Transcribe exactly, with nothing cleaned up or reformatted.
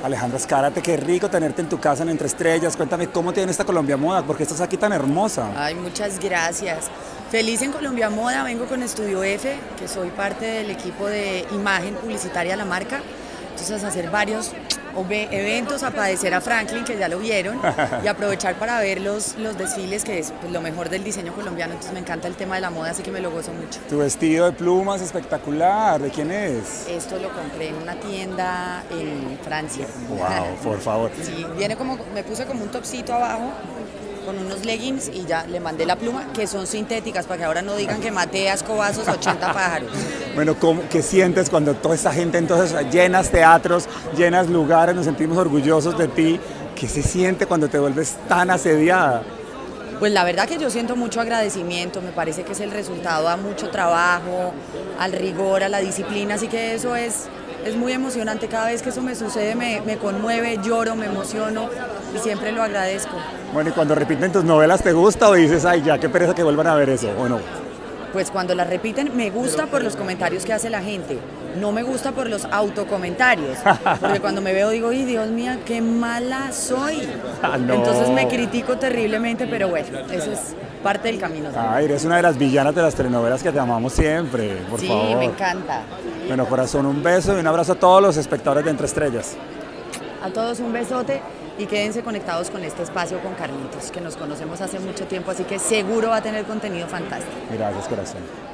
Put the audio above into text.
Alejandra Zárate, qué rico tenerte en tu casa en Entre Estrellas. Cuéntame cómo te viene esta Colombia Moda, ¿por qué estás aquí tan hermosa? Ay, muchas gracias. Feliz en Colombia Moda, vengo con Estudio F, que soy parte del equipo de imagen publicitaria de la marca. Entonces hacer varios eventos, a padecer a Franklin, que ya lo vieron, y aprovechar para ver los, los desfiles, que es pues, lo mejor del diseño colombiano. Entonces me encanta el tema de la moda, así que me lo gozo mucho. Tu vestido de plumas espectacular, ¿de quién es? Esto lo compré en una tienda en Francia. Wow, por favor. Sí, viene como, me puse como un topsito abajo, con unos leggings y ya le mandé la pluma, que son sintéticas, para que ahora no digan que maté a escobazos ochenta pájaros. Bueno, ¿cómo, ¿qué sientes cuando toda esta gente entonces llenas teatros, llenas lugares, nos sentimos orgullosos de ti? ¿Qué se siente cuando te vuelves tan asediada? Pues la verdad que yo siento mucho agradecimiento, me parece que es el resultado a mucho trabajo, al rigor, a la disciplina, así que eso es, es muy emocionante. Cada vez que eso me sucede me, me conmueve, lloro, me emociono y siempre lo agradezco. Bueno, ¿y cuando repiten tus novelas te gusta o dices, ay, ya, qué pereza que vuelvan a ver eso, o no? Pues cuando las repiten me gusta por los comentarios que hace la gente, no me gusta por los autocomentarios, porque cuando me veo digo, ¡ay, Dios mío, qué mala soy! Ah, no. Entonces me critico terriblemente, pero bueno, eso es parte del camino. Ay, eres una de las villanas de las telenovelas que te amamos siempre, por sí, favor. Sí, me encanta. Bueno, corazón, un beso y un abrazo a todos los espectadores de Entre Estrellas. A todos un besote y quédense conectados con este espacio con Carlitos, que nos conocemos hace mucho tiempo, así que seguro va a tener contenido fantástico. Gracias, corazón.